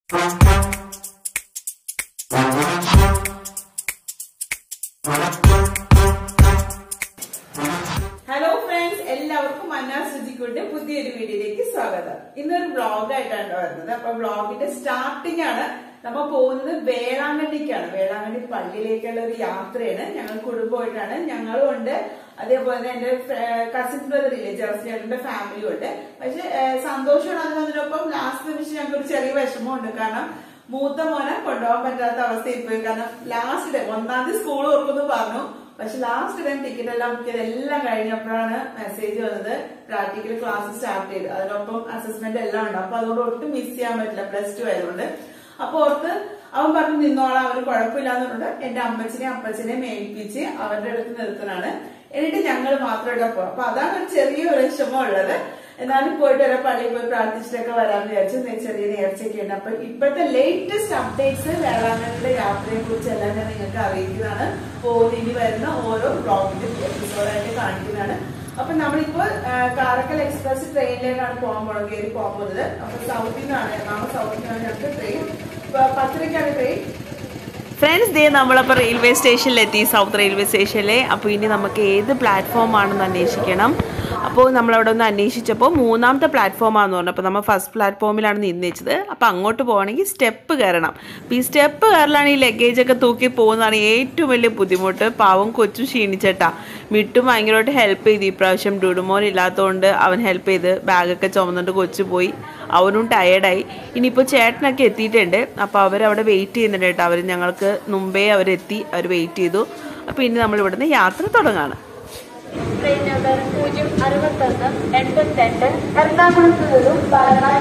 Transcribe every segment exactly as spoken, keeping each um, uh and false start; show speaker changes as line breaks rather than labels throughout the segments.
Hello friends, എല്ലാവർക്കും മന്നാ സുജിക്കുട്ടിന്റെ പുതിയൊരു വീഡിയോയിലേക്ക് സ്വാഗതം. ഇന്നൊരു വ്ളോഗ് ആയിട്ടാണ് വരുന്നത്. അപ്പൊ വ്ളോഗിന്റെ സ്റ്റാർട്ടിംഗ് ആണ്. നമ്മൾ പോകുന്നത് വേളാങ്കണ്ണിക്കാണ്. വേളാങ്കണ്ണി പള്ളിയിലേക്കുള്ള ഒരു യാത്രയാണ്. ഞങ്ങൾ കുടുംബമായിട്ടാണ്. ഞങ്ങളും ഉണ്ട്, അതേപോലെ തന്നെ എന്റെ കസിൻ ബ്രദർ ഇല്ലേ ജെറസിന്റെ ഫാമിലിയും ഉണ്ട്. പക്ഷെ സന്തോഷമാണ് അത് വന്നതിനൊപ്പം ലാസ്റ്റ് നിമിഷം ഞങ്ങൾക്ക് ഒരു ചെറിയ വിഷമമുണ്ട്. കാരണം മൂത്ത മോനെ കൊണ്ടുപോകാൻ പറ്റാത്ത അവസ്ഥയിൽ പോയി. കാരണം ലാസ്റ്റ് ഡേ ഒന്നാം തീയതി സ്കൂൾ തുറക്കുന്നു പറഞ്ഞു. പക്ഷെ ലാസ്റ്റ് ടൈം ടിക്കറ്റ് എല്ലാം ബുക്ക് ചെയ്ത് എല്ലാം കഴിഞ്ഞപ്പോഴാണ് മെസ്സേജ് വന്നത് പ്രാക്ടിക്കൽ ക്ലാസ് സ്റ്റാർട്ട് ചെയ്ത്. അതിനൊപ്പം അസസ്മെന്റ് എല്ലാം ഉണ്ട്. അപ്പൊ അതുകൊണ്ട് ഒട്ടും മിസ് ചെയ്യാൻ പറ്റില്ല, പ്ലസ് ടു ആയതുകൊണ്ട്. അപ്പൊ ഓർത്ത് അവൻ പറഞ്ഞു നിന്നോളാം, അവന് കുഴപ്പമില്ലാന്ന് പറഞ്ഞിട്ട് എന്റെ അമ്മച്ചിനെ അപ്പച്ചനെ മേൽപ്പിച്ച് അവരുടെ അടുത്ത് നിർത്തനാണ്. എന്നിട്ട് ഞങ്ങൾ മാത്രം ഇവിടെ പോകാം. അപ്പൊ അതാണ് ഒരു ചെറിയ ഒരു വിഷമം ഉള്ളത്. എന്നാലും പോയിട്ട് വരെ പള്ളിയിൽ പോയി പ്രാർത്ഥിച്ചിട്ടൊക്കെ വരാമെന്ന് വിചാരിച്ചു. ചെറിയ നേർച്ചയൊക്കെ ഉണ്ട്. അപ്പൊ ഇപ്പോഴത്തെ ലേറ്റസ്റ്റ് അപ്ഡേറ്റ്സ് വേളാങ്കണ്ണിയുടെ യാത്രയെ കുറിച്ച് എല്ലാം ഞാൻ നിങ്ങൾക്ക് അറിയിക്കുന്നതാണ്. പോകുന്ന ഇനി വരുന്ന ഓരോ ബ്ലോഗിന്റെ എപ്പിസോഡായിട്ട് കാണിക്കുന്നതാണ്. അപ്പൊ നമ്മളിപ്പോ കാരക്കൽ എക്സ്പ്രസ് ട്രെയിനിലേക്കാണ് പോകാൻ പോകുന്നത്, കയറി പോകാൻ പോകുന്നത്. അപ്പൊ സൗത്തിൽ നിന്നാണ്, എറണാകുളം സൗത്തിൽ നിന്നാണ് ഞങ്ങൾക്ക് ട്രെയിൻ. പത്തരയ്ക്കാണ് ട്രെയിൻ.
ഫ്രണ്ട്സ്, ദേ നമ്മളപ്പോൾ റെയിൽവേ സ്റ്റേഷനിലെത്തി, സൗത്ത് റെയിൽവേ സ്റ്റേഷനിലെ. അപ്പോൾ ഇനി നമുക്ക് ഏത് പ്ലാറ്റ്ഫോമാണെന്ന് അന്വേഷിക്കണം. അപ്പോൾ നമ്മളവിടെ ഒന്ന് അന്വേഷിച്ചപ്പോൾ മൂന്നാമത്തെ പ്ലാറ്റ്ഫോമാണെന്ന് പറഞ്ഞു. അപ്പോൾ നമ്മൾ ഫസ്റ്റ് പ്ലാറ്റ്ഫോമിലാണ് നിന്നേച്ചത്. അപ്പോൾ അങ്ങോട്ട് പോകണമെങ്കിൽ സ്റ്റെപ്പ് കയറണം. അപ്പോൾ ഈ സ്റ്റെപ്പ് കയറലാണ് ഈ ലഗേജൊക്കെ തൂക്കി പോകുന്നതാണ് ഏറ്റവും വലിയ ബുദ്ധിമുട്ട്. പാവം കൊച്ചു ക്ഷീണിച്ചേട്ടാ. മിട്ടും ഭയങ്കരമായിട്ട് ഹെൽപ്പ് ചെയ്തു. ഇപ്രാവശ്യം ഡുഡുമോൻ ഇല്ലാത്തതുകൊണ്ട് അവൻ ഹെൽപ്പ് ചെയ്ത് ബാഗൊക്കെ ചുമന്നുകൊണ്ട് കൊച്ചു പോയി. അവനും ടയേർഡായി. ഇനിയിപ്പോൾ ചേട്ടനൊക്കെ എത്തിയിട്ടുണ്ട്. അപ്പോൾ അവരവിടെ വെയിറ്റ് ചെയ്യുന്നുണ്ട് കേട്ടോ. അവർ ഞങ്ങൾക്ക് മുമ്പേ അവരെത്തി, അവർ വെയിറ്റ് ചെയ്തു. അപ്പോൾ ഇനി നമ്മൾ ഇവിടുന്ന് യാത്ര തുടങ്ങാണ്.
ട്രെയിൻ നമ്പർ പൂജ്യം അറുപത്തൊന്ന് എൺപത്തെട്ട് എറണാകുളത്ത് നിന്നും പാലക്കാട്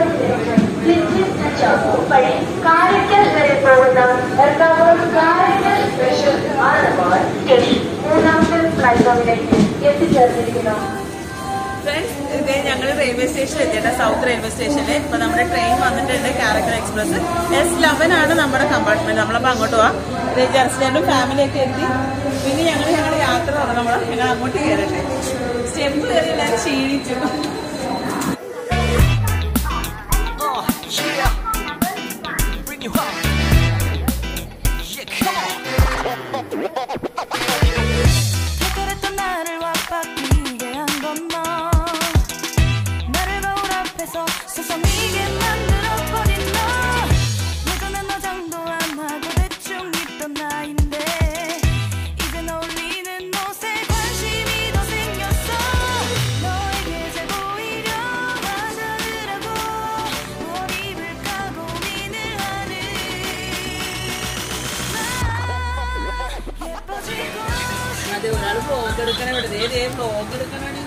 വഴി കാരക്കൽ വരെ പോകുന്ന എറണാകുളം കാരക്കൽ സ്പെഷ്യൽ ആലപ്പാട് സ്റ്റേഷൻ മൂന്നാമത്തെ പ്ലാറ്റ്ഫോമിലേക്ക് എത്തിച്ചേർന്നിരിക്കുന്നു.
ഫ്രണ്ട്സ്, ഇതേ ഞങ്ങൾ റെയിൽവേ സ്റ്റേഷൻ എത്തിയിട്ട് സൗത്ത് റെയിൽവേ സ്റ്റേഷനിൽ. ഇപ്പൊ നമ്മുടെ ട്രെയിൻ വന്നിട്ടുണ്ട്, കാരക്കൽ എക്സ്പ്രസ് എസ് ലെവൻ ആണ് നമ്മുടെ കമ്പാർട്ട്മെന്റ്. നമ്മളപ്പോൾ അങ്ങോട്ട് പോവാം. ഇതേ ജെറസിന്റെ ഫാമിലിയൊക്കെ എത്തി. പിന്നെ ഞങ്ങൾ ഞങ്ങളുടെ യാത്ര തുടങ്ങുമ്പോൾ ഞങ്ങൾ അങ്ങോട്ട് കയറട്ടെ. സ്റ്റെപ്പ് കയറി എല്ലാവരും ക്ഷീണിച്ചു. അതെ, ഒരാൾ ബ്ലോഗ് എടുക്കണ ഇവിടെ ബ്ലോഗ് എടുക്കണാണ്.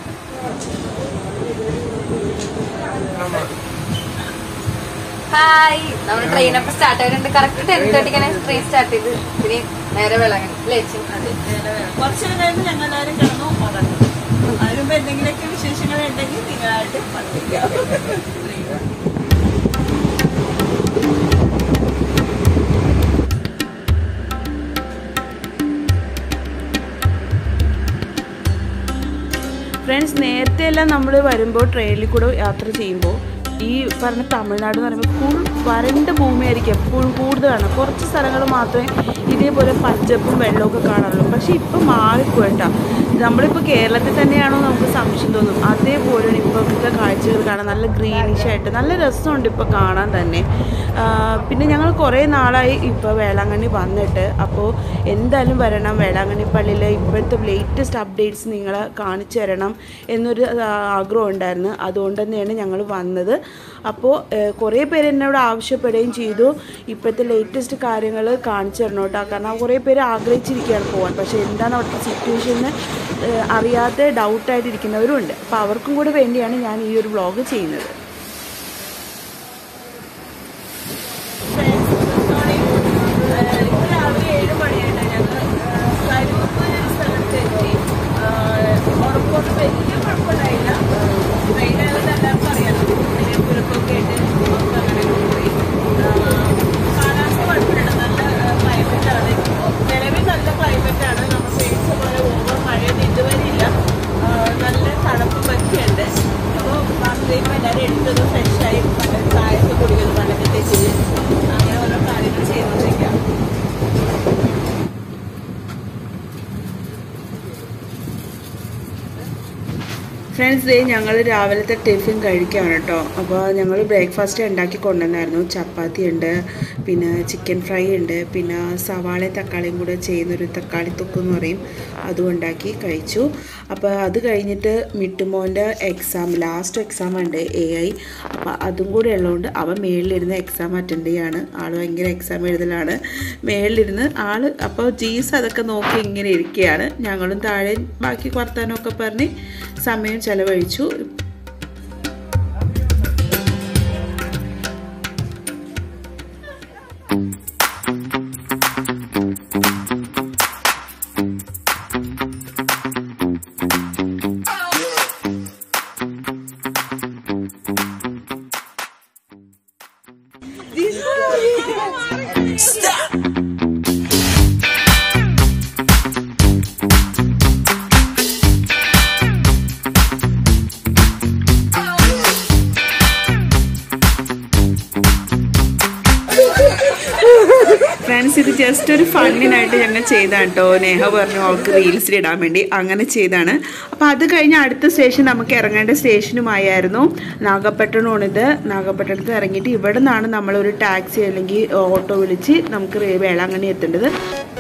ഹായ്, നമ്മുടെ ട്രെയിൻ അപ്പൊ സ്റ്റാർട്ട് ആയിട്ടുണ്ട്. കറക്റ്റ് ടെൻ തേർട്ടിക്കാണ് ട്രെയിൻ സ്റ്റാർട്ട് ചെയ്ത്. പിന്നെ നേരെ വേളാങ്കണ്ണി അല്ലേ?
കുറച്ചു കഴിഞ്ഞ് ഞങ്ങൾ എല്ലാവരും കിടന്നു ഉറങ്ങും. അതിനുമ്പോ എന്തെങ്കിലുമൊക്കെ വിശേഷങ്ങൾ ഉണ്ടെങ്കിൽ നിങ്ങളായിട്ട് പഠിപ്പിക്കാം. ഫ്രണ്ട്സ്, നേരത്തെ എല്ലാം നമ്മൾ വരുമ്പോൾ ട്രെയിനിൽ കൂടെ യാത്ര ചെയ്യുമ്പോൾ ഈ പറഞ്ഞ തമിഴ്നാട് എന്ന് പറയുമ്പോൾ ഫുൾ വരണ്ട ഭൂമിയായിരിക്കും എപ്പോഴും കൂടുതലാണ്. കുറച്ച് സ്ഥലങ്ങൾ മാത്രമേ ഇതേപോലെ പച്ചപ്പും വെള്ളമൊക്കെ കാണാറുള്ളൂ. പക്ഷേ ഇപ്പം മാറിപ്പോയിട്ടാ. നമ്മളിപ്പോൾ കേരളത്തിൽ തന്നെയാണോ നമുക്ക് സംശയം തോന്നും. അതേപോലെയാണ് ഇപ്പോഴത്തെ കാഴ്ചകൾ കാണാൻ. നല്ല ഗ്രീനിഷായിട്ട് നല്ല രസമുണ്ട് ഇപ്പോൾ കാണാൻ തന്നെ. പിന്നെ ഞങ്ങൾ കുറേ നാളായി ഇപ്പോൾ വേളാങ്കണ്ണി വന്നിട്ട്. അപ്പോൾ എന്തായാലും വരണം. വേളാങ്കണ്ണി പള്ളിയിലെ ഇപ്പോഴത്തെ ലേറ്റസ്റ്റ് അപ്ഡേറ്റ്സ് നിങ്ങളെ കാണിച്ചു തരണം എന്നൊരു ആഗ്രഹം ഉണ്ടായിരുന്നു. അതുകൊണ്ട് തന്നെയാണ് ഞങ്ങൾ വന്നത്. അപ്പോൾ കുറേ പേര് എന്നോട് ആവശ്യപ്പെടുകയും ചെയ്തു ഇപ്പോഴത്തെ ലേറ്റസ്റ്റ് കാര്യങ്ങൾ കാണിച്ചു തരണം കേട്ടോ. കാരണം കുറേ പേര് ആഗ്രഹിച്ചിരിക്കുകയാണ് പോകാൻ. പക്ഷേ എന്താണ് അവിടുത്തെ സിറ്റുവേഷന് അറിയാതെ ഡൗട്ടായിട്ടിരിക്കുന്നവരും ഉണ്ട്. അപ്പോൾ അവർക്കും കൂടെ വേണ്ടിയാണ് ഞാൻ ഈ ഒരു വ്ളോഗ് ചെയ്യുന്നത്. രാവിലെ ഏഴ് മണിയായിട്ട് ഞങ്ങൾ സ്ഥലത്ത് എത്തി. ഉറപ്പൊന്നും വലിയ കുഴപ്പമുണ്ടായില്ല. ട്രെയിനായത് എല്ലാവർക്കും അറിയാം. കുഴപ്പമൊക്കെ ആയിട്ട് അങ്ങനെ പോയി. കാലാവസ്ഥ കുഴപ്പമില്ല, നല്ല ക്ലൈമറ്റാണ്. നിലവിൽ നല്ല ക്ലൈമറ്റാണ്. നമ്മൾ പേടിച്ച പോലെ ഓവർ മഴയൊന്നും ഇതുവരെ ഇല്ല. നല്ല തണുപ്പും ഒക്കെ ഉണ്ട്. അപ്പോൾ വാർത്തയും എല്ലാവരും ഫ്രണ്ട്സ്, ഞങ്ങൾ രാവിലത്തെ ടിഫിൻ കഴിക്കുകയാണ് കേട്ടോ. അപ്പോൾ ഞങ്ങൾ ബ്രേക്ക്ഫാസ്റ്റ് ഉണ്ടാക്കി കൊണ്ടുവന്നായിരുന്നു. ചപ്പാത്തി ഉണ്ട്, പിന്നെ ചിക്കൻ ഫ്രൈ ഉണ്ട്, പിന്നെ സവാളയും തക്കാളിയും കൂടെ ചെയ്യുന്നൊരു തക്കാളി തൊക്ക് എന്ന് പറയും, അതും ഉണ്ടാക്കി കഴിച്ചു. അപ്പോൾ അത് കഴിഞ്ഞിട്ട് മിട്ടുമോൻ്റെ എക്സാം, ലാസ്റ്റ് എക്സാം ഉണ്ട് എ ഐ. അപ്പോൾ അതും കൂടെ ഉള്ളതുകൊണ്ട് അവൻ മേളിലിരുന്ന് എക്സാം അറ്റൻഡ് ചെയ്യാണ്. ആൾ ഭയങ്കര എക്സാം എഴുതലാണ് മേളിലിരുന്ന് ആൾ. അപ്പോൾ ജീസ് അതൊക്കെ നോക്കി ഇങ്ങനെ ഇരിക്കുകയാണ്. ഞങ്ങളും താഴെ ബാക്കി വർത്താനമൊക്കെ പറഞ്ഞ് സമയം ചെലവഴിച്ചു. ഫ്രണ്ട്സ്, ഇത് ജസ്റ്റ് ഒരു ഫണ്ണിനായിട്ട് ഞങ്ങൾ ചെയ്താണ് കേട്ടോ. നേഹ പറഞ്ഞു അവൾക്ക് റീൽസിൽ ഇടാൻ വേണ്ടി, അങ്ങനെ ചെയ്താണ്. അപ്പോൾ അത് കഴിഞ്ഞ് അടുത്ത സ്റ്റേഷൻ നമുക്ക് ഇറങ്ങേണ്ട സ്റ്റേഷനുമായിരുന്നു നാഗപട്ടണമാണിത്. നാഗപട്ടണത്ത് ഇറങ്ങിയിട്ട് ഇവിടെ നിന്നാണ് നമ്മളൊരു ടാക്സി അല്ലെങ്കിൽ ഓട്ടോ വിളിച്ച് നമുക്ക് വേളാങ്കണ്ണി എത്തേണ്ടത്.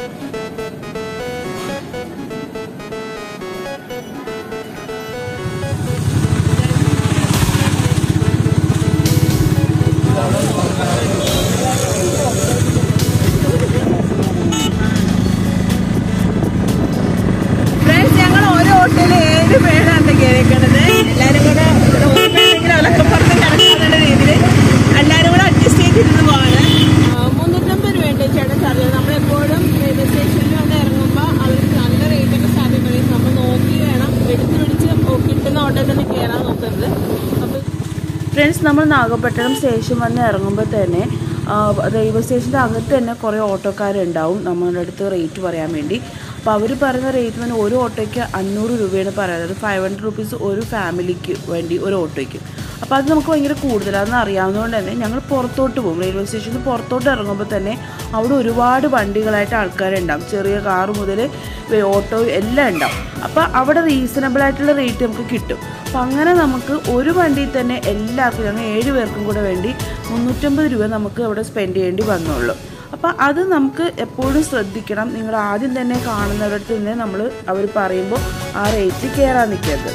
ഏഴ് പേരാണ് കയറിയേക്കണത്. എല്ലാവരും കൂടെ ഓർമ്മയെങ്കിലും അവരൊക്കെ പുറത്ത് കിടക്കുന്ന രീതിയിൽ എല്ലാവരും കൂടെ അഡ്ജസ്റ്റ് ചെയ്തിരുന്ന് പോവാണ്. മുന്നൂറ്റമ്പത് രൂപയുണ്ട് ചേട്ടൻ ചാർജ്. നമ്മളെപ്പോഴും റെയിൽവേ സ്റ്റേഷനിൽ വന്ന് ഇറങ്ങുമ്പോൾ അവർക്ക് നല്ല റേറ്റൊക്കെ സ്റ്റാർട്ട് ചെയ്യും. നമ്മൾ നോക്കി വേണം, എടുത്ത് പിടിച്ച് കിട്ടുന്ന ഓട്ടോയിൽ തന്നെ കയറാൻ നോക്കരുത്. അപ്പോൾ ഫ്രണ്ട്സ്, നമ്മൾ നാഗപട്ടണം സ്റ്റേഷൻ വന്ന് ഇറങ്ങുമ്പോൾ തന്നെ റെയിൽവേ സ്റ്റേഷൻ്റെ അകത്ത് തന്നെ കുറേ ഓട്ടോക്കാരുണ്ടാവും നമ്മളുടെ അടുത്ത് റേറ്റ് പറയാൻ വേണ്ടി. അപ്പോൾ അവർ പറയുന്ന റേറ്റ് തന്നെ ഒരു ഓട്ടോയ്ക്ക് അഞ്ഞൂറ് രൂപയാണ് പറയുന്നത്. ഫൈവ് ഹൺഡ്രഡ് റുപ്പീസ് ഒരു ഫാമിലിക്ക് വേണ്ടി ഒരു ഓട്ടോയ്ക്ക്. അപ്പോൾ അത് നമുക്ക് ഭയങ്കര കൂടുതലാണെന്ന് അറിയാവുന്നതുകൊണ്ട് തന്നെ ഞങ്ങൾ പുറത്തോട്ട് പോകും. റെയിൽവേ സ്റ്റേഷനിൽ പുറത്തോട്ട് ഇറങ്ങുമ്പോൾ തന്നെ അവിടെ ഒരുപാട് വണ്ടികളായിട്ട് ആൾക്കാരുണ്ടാവും. ചെറിയ കാറ് മുതൽ ഓട്ടോ എല്ലാം ഉണ്ടാവും. അപ്പോൾ അവിടെ റീസണബിളായിട്ടുള്ള റേറ്റ് നമുക്ക് കിട്ടും. അപ്പം അങ്ങനെ നമുക്ക് ഒരു വണ്ടിയിൽ തന്നെ എല്ലാവർക്കും, ഞങ്ങൾ ഏഴ് പേർക്കും കൂടെ വേണ്ടി മുന്നൂറ്റമ്പത് രൂപ നമുക്ക് അവിടെ സ്പെൻഡ് ചെയ്യേണ്ടി വന്നുള്ളൂ. അപ്പോൾ അത് നമുക്ക് എപ്പോഴും ശ്രദ്ധിക്കണം. നിങ്ങൾ ആദ്യം തന്നെ കാണുന്നവരടുത്ത് തന്നെ നമ്മൾ അവർ പറയുമ്പോൾ ആ റേറ്റ് കയറാൻ നിൽക്കരുത്.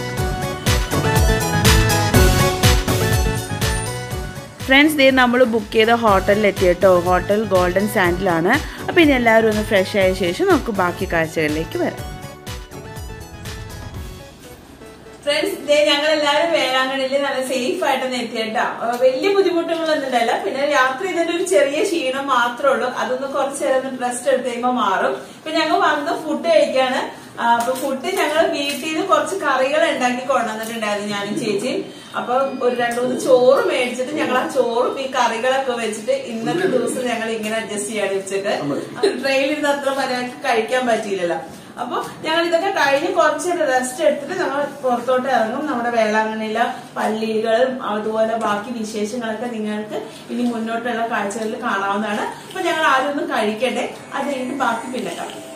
ഫ്രണ്ട്സ്, ദേ നമ്മൾ ബുക്ക് ചെയ്ത ഹോട്ടലിൽ എത്തി കേട്ടോ. ഹോട്ടൽ ഗോൾഡൻ സാൻഡിലാണ്. അപ്പോൾ ഇനി എല്ലാവരും ഒന്ന് ഫ്രഷ് ആയ ശേഷം നമുക്ക് ബാക്കി കാഴ്ചകളിലേക്ക് വരാം.
ഫ്രണ്ട്സ്, ഇതേ ഞങ്ങൾ എല്ലാവരും വേളാങ്കണ്ണിയിൽ നല്ല സേഫ് ആയിട്ടൊന്ന് എത്തിയേട്ടാ. വലിയ ബുദ്ധിമുട്ടുകളൊന്നും ഉണ്ടായില്ല. പിന്നെ രാത്രി ഇതിന്റെ ഒരു ചെറിയ ക്ഷീണം മാത്രമേ ഉള്ളൂ. അതൊന്ന് കുറച്ചു നേരം റെസ്റ്റ് എടുത്ത് കഴിയുമ്പോൾ മാറും. ഇപ്പൊ ഞങ്ങൾ വന്ന് ഫുഡ് കഴിക്കാണ്. അപ്പൊ ഫുഡ് ഞങ്ങൾ വീട്ടിൽ നിന്ന് കുറച്ച് കറികൾ ഉണ്ടാക്കി കൊണ്ടുവന്നിട്ടുണ്ടായിരുന്നു ഞാനും ചേച്ചിയും. അപ്പൊ ഒരു രണ്ടു മൂന്ന് ചോറ് മേടിച്ചിട്ട് ഞങ്ങൾ ആ ചോറും ഈ കറികളൊക്കെ വെച്ചിട്ട് ഇന്നത്തെ ദിവസം ഞങ്ങൾ ഇങ്ങനെ അഡ്ജസ്റ്റ് ചെയ്യാൻ വെച്ചിട്ട് ട്രെയിനിൽ നിന്ന് അത്ര മര്യാദക്ക് കഴിക്കാൻ പറ്റിയില്ലല്ലോ. അപ്പൊ ഞങ്ങൾ ഇതൊക്കെ കഴിഞ്ഞ് കുറച്ച് റെസ്റ്റ് എടുത്തിട്ട് ഞങ്ങൾ പുറത്തോട്ട് ഇറങ്ങും. നമ്മുടെ വേളാങ്കണ്ണിയിലെ പള്ളികളും അതുപോലെ ബാക്കി വിശേഷങ്ങളൊക്കെ നിങ്ങൾക്ക് ഇനി മുന്നോട്ടുള്ള കാഴ്ചകളിൽ കാണാവുന്നതാണ്. അപ്പൊ ഞങ്ങൾ ആദ്യം ഒന്ന് കഴിക്കട്ടെ, അത് കഴിഞ്ഞിട്ട് ബാക്കി പിന്നെ കാണാം.